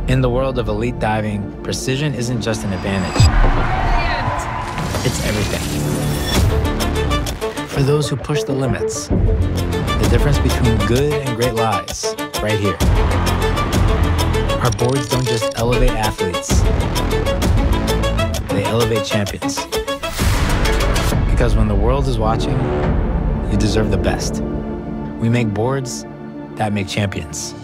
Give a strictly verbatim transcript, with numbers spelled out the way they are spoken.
In the world of elite diving, precision isn't just an advantage. It's everything. For those who push the limits, the difference between good and great lies right here. Our boards don't just elevate athletes, they elevate champions. Because when the world is watching, you deserve the best. We make boards that make champions.